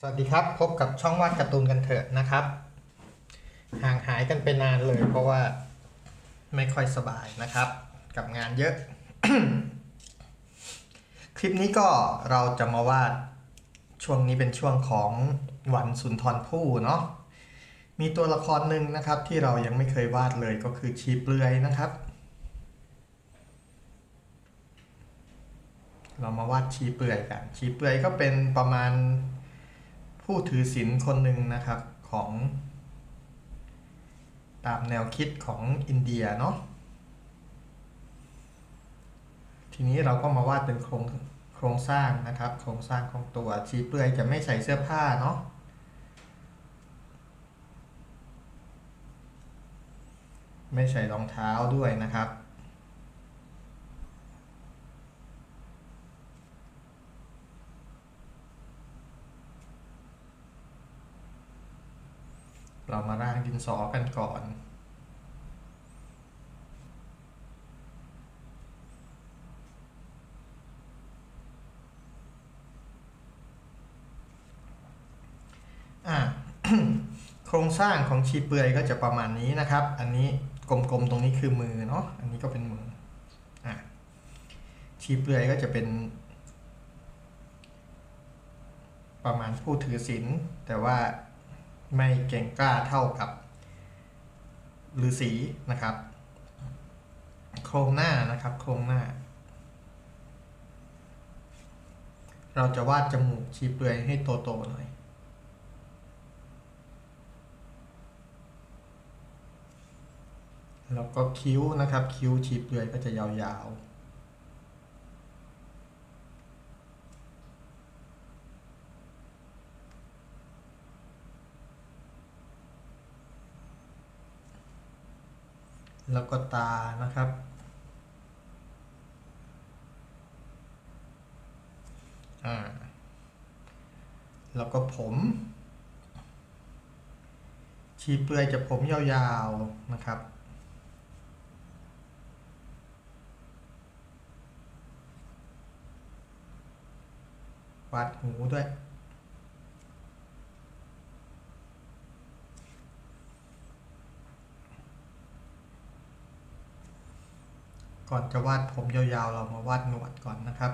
สวัสดีครับพบกับช่องวาดการ์ตูนกันเถอะนะครับห่างหายกันไปนานเลยเพราะว่าไม่ค่อยสบายนะครับกับงานเยอะ คลิปนี้ก็เราจะมาวาดช่วงนี้เป็นช่วงของวันสุนทรภู่เนาะมีตัวละครหนึ่งนะครับที่เรายังไม่เคยวาดเลยก็คือชีเปลือยนะครับเรามาวาดชีเปลือยกันชีเปลือยก็เป็นประมาณผู้ถือศีลคนหนึ่งนะครับของตามแนวคิดของอินเดียเนาะทีนี้เราก็มาวาดเป็นโครงสร้างนะครับโครงสร้างของตัวชีเปลือยจะไม่ใส่เสื้อผ้าเนาะไม่ใส่รองเท้าด้วยนะครับเรามาร่างดินสอกันก่อนโครงสร้างของชีเปลือยก็จะประมาณนี้นะครับอันนี้กลมๆตรงนี้คือมือเนาะอันนี้ก็เป็นมือชีเปลือยก็จะเป็นประมาณผู้ถือศีลแต่ว่าไม่เก่งกล้าเท่ากับฤาษีนะครับโครงหน้านะครับโครงหน้าเราจะวาดจมูกชีเปลือยให้โตๆหน่อยแล้วก็คิ้วนะครับคิ้วชีเปลือยก็จะยาวๆแล้วก็ตานะครับแล้วก็ผมชีเปลือยจะผมยาวๆนะครับวาดหูด้วยก่อนจะวาดผมยาวๆเรามาวาดหนวดก่อนนะครับ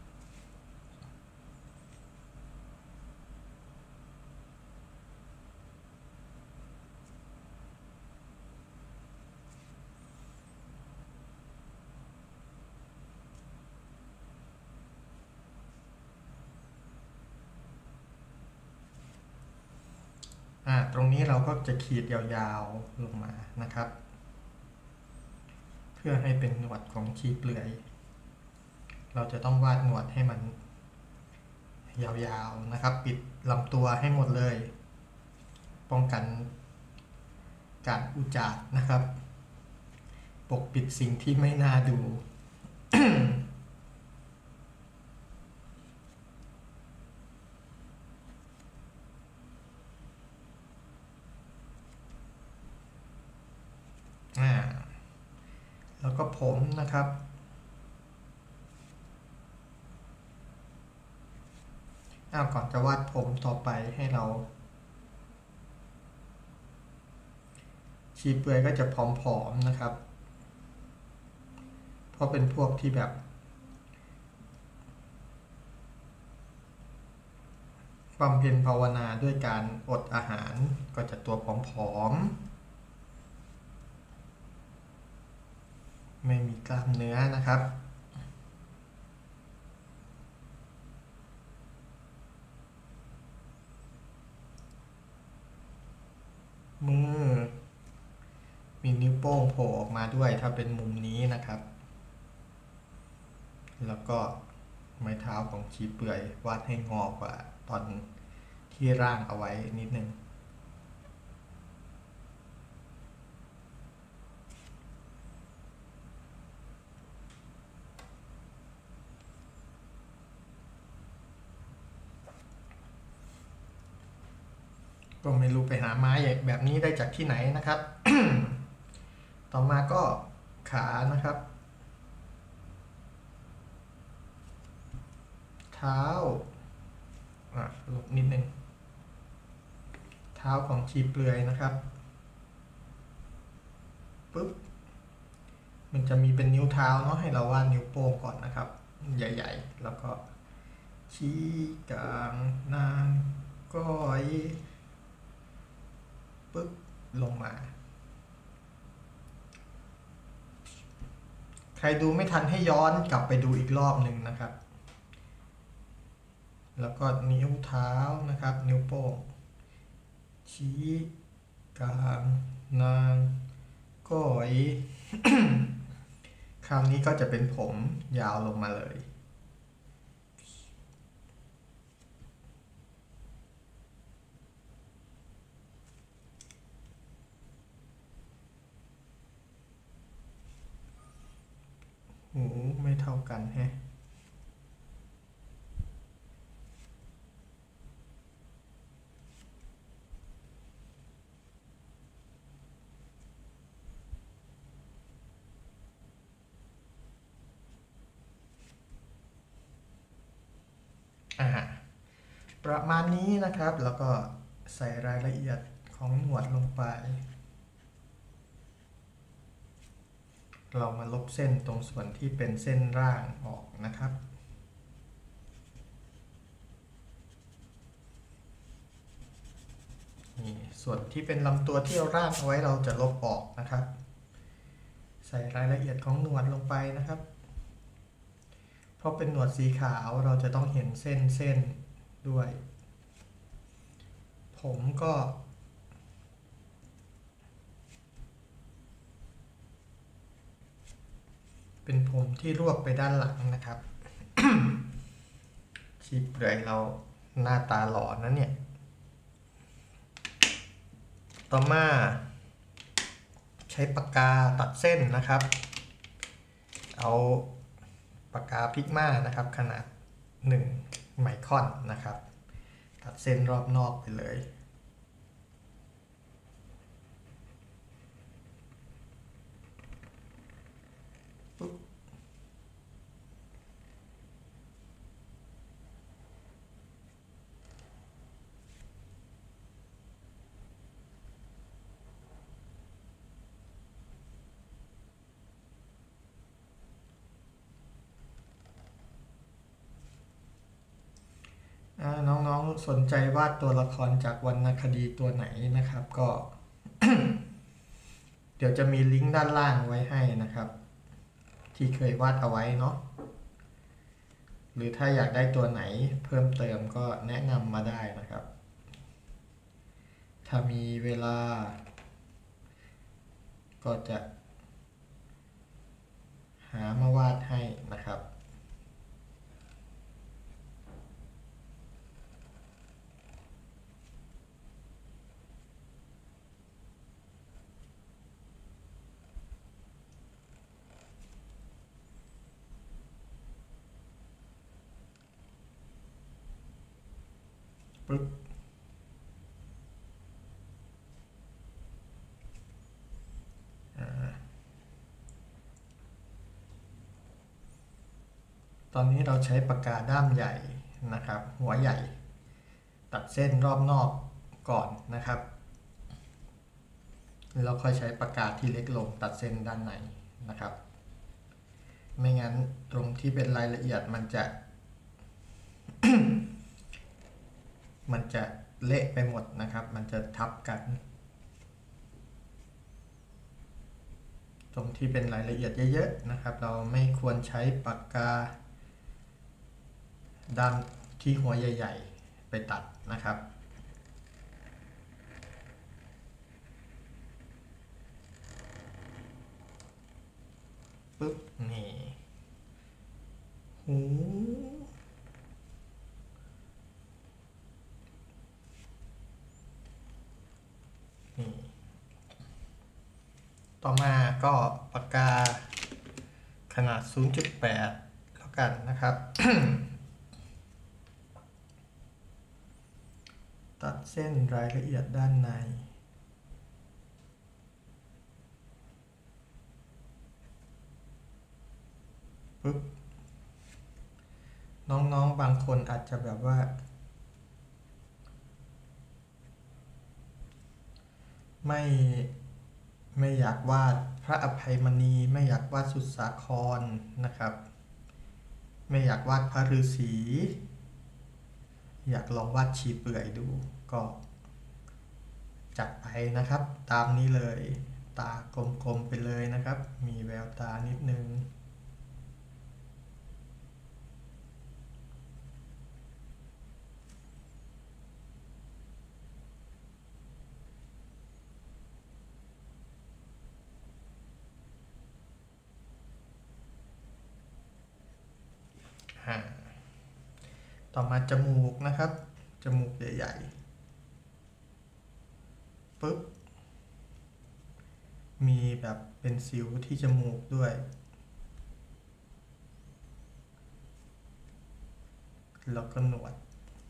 ตรงนี้เราก็จะขีดยาวๆลงมานะครับเพื่อให้เป็นหนวดของชีเปลือยเราจะต้องวาดหนวดให้มันยาวๆนะครับปิดลำตัวให้หมดเลยป้องกันการอุจจาระนะครับปกปิดสิ่งที่ไม่น่าดู แล้วก็ผมนะครับก่อนจะวาดผมต่อไปให้เราชีเปลือยก็จะผอมๆนะครับเพราะเป็นพวกที่แบบบำเพ็ญภาวนาด้วยการอดอาหารก็จะตัวผอมๆไม่มีกล้ามเนื้อนะครับมือมีนิ้วโป้งโผล่ออกมาด้วยถ้าเป็นมุมนี้นะครับแล้วก็ไม้เท้าของชีเปลือยวาดให้งอกว่าตอนที่ร่างเอาไว้นิดนึงก็ไม่รู้ไปหาไม้แบบนี้ได้จากที่ไหนนะครับ ต่อมาก็ขานะครับเท้าลบนิดนึงเท้าของชีเปลือยนะครับปุ๊บมันจะมีเป็นนิ้วเท้าเนาะให้เราวาดนิ้วโป้งก่อนนะครับใหญ่ๆแล้วก็ชี้กลางนางก้อยปุ๊บลงมาใครดูไม่ทันให้ย้อนกลับไปดูอีกรอบหนึ่งนะครับแล้วก็นิ้วเท้านะครับนิ้วโป้งชี้กลางนางก้อย คราวนี้ก็จะเป็นผมยาวลงมาเลยหูไม่เท่ากันแฮะประมาณนี้นะครับแล้วก็ใส่รายละเอียดของหนวดลงไปเรามาลบเส้นตรงส่วนที่เป็นเส้นร่างออกนะครับนี่ส่วนที่เป็นลำตัวที่เราร่างเอาไว้เราจะลบออกนะครับใส่รายละเอียดของหนวดลงไปนะครับเพราะเป็นหนวดสีขาวเราจะต้องเห็นเส้นด้วยผมก็เป็นผมที่รวบไปด้านหลังนะครับ ชีเปลือยเราหน้าตาหล่อนะเนี่ยต่อมาใช้ปากกาตัดเส้นนะครับเอาปากกาพิกมานะครับขนาด1ไมครอนนะครับตัดเส้นรอบนอกไปเลยปุ๊บน้องๆสนใจวาดตัวละครจากวรรณคดีตัวไหนนะครับก็ เดี๋ยวจะมีลิงก์ด้านล่างไว้ให้นะครับที่เคยวาดเอาไว้เนาะหรือถ้าอยากได้ตัวไหนเพิ่มเติมก็แนะนำมาได้นะครับถ้ามีเวลาก็จะหามาวาดให้นะครับปึ๊บตอนนี้เราใช้ปากกาด้ามใหญ่นะครับหัวใหญ่ตัดเส้นรอบนอกก่อนนะครับแล้วค่อยใช้ปากกาที่เล็กลงตัดเส้นด้านในนะครับไม่งั้นตรงที่เป็นรายละเอียดมันจะ มันจะเละไปหมดนะครับมันจะทับกันตรงที่เป็นรายละเอียดเยอะๆนะครับเราไม่ควรใช้ปากกาด้านที่หัวใหญ่ๆไปตัดนะครับปึ๊บนี่หูนี่ต่อมาก็ปากกาขนาด 0.8 แล้วกันนะครับ ตัดเส้นรายละเอียดด้านในปึ๊บน้องๆบางคนอาจจะแบบว่าไม่ไม่อยากวาดพระอภัยมณีไม่อยากวาดสุดสาครนะครับไม่อยากวาดพระฤาษีอยากลองวาดชีเปลือยดูก็จัดไปนะครับตามนี้เลยตากลมๆไปเลยนะครับมีแววตานิดนึงต่อมาจมูกนะครับจมูกใหญ่ๆปึ๊บมีแบบเป็นสิวที่จมูกด้วยแล้วก็หนวด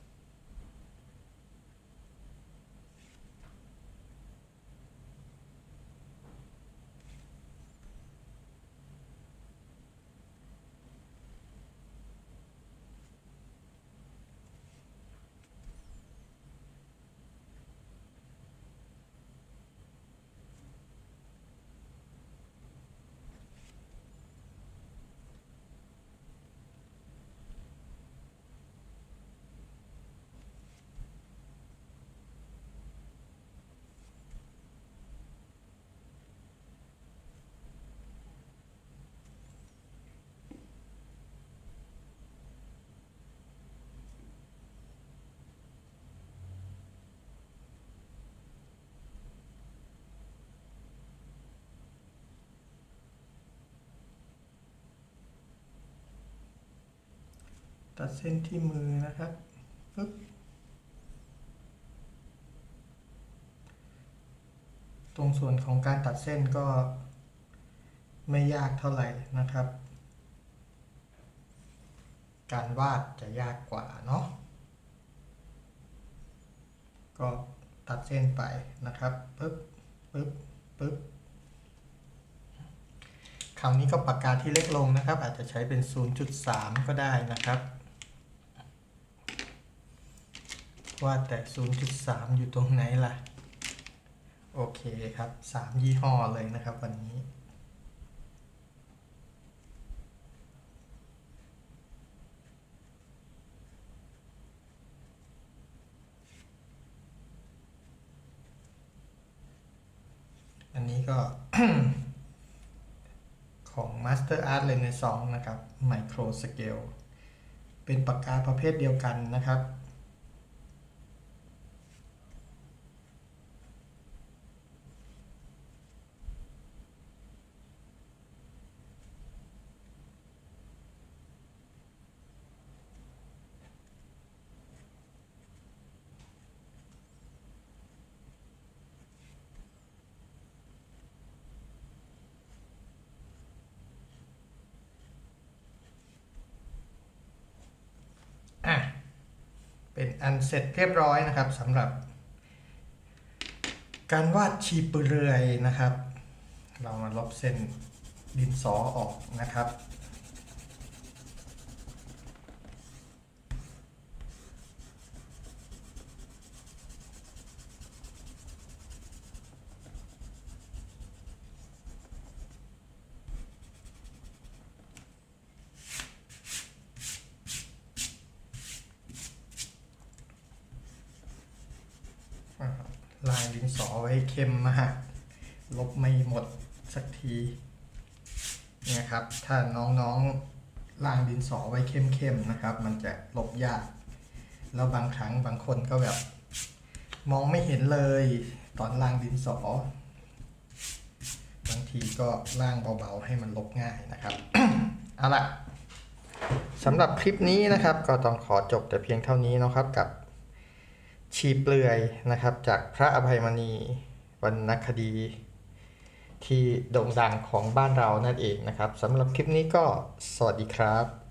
ตัดเส้นที่มือนะครับปึ๊บตรงส่วนของการตัดเส้นก็ไม่ยากเท่าไหร่นะครับการวาดจะยากกว่าเนาะก็ตัดเส้นไปนะครับปึ๊บปึ๊บปึ๊บคราวนี้ก็ปากกาที่เล็กลงนะครับอาจจะใช้เป็น 0.3 ก็ได้นะครับว่าแต่ 0.3 อยู่ตรงไหนล่ะโอเคครับ3ยี่ห้อเลยนะครับวันนี้อันนี้ก็ ของ Master Art Renaissance นะครับ Micro Scale เป็นปากกาประเภทเดียวกันนะครับเป็นอันเสร็จเรียบร้อยนะครับสำหรับการวาดชีเปลือยนะครับเรามาลบเส้นดินสอออกนะครับลายดินสอไว้เข้มมากลบไม่หมดสักทีเนี่ยครับถ้าน้องๆล่างดินสอไว้เข้มๆนะครับมันจะลบยากแล้วบางครั้งบางคนก็แบบมองไม่เห็นเลยตอนล่างดินสอบางทีก็ล่างเบาๆให้มันลบง่ายนะครับ เอาล่ะสำหรับคลิปนี้นะครับก็ต้องขอจบแต่เพียงเท่านี้นะครับกับชีเปลือยนะครับจากพระอภัยมณีวรรณคดีที่โด่งดังของบ้านเรานั่นเองนะครับสำหรับคลิปนี้ก็สวัสดีครับ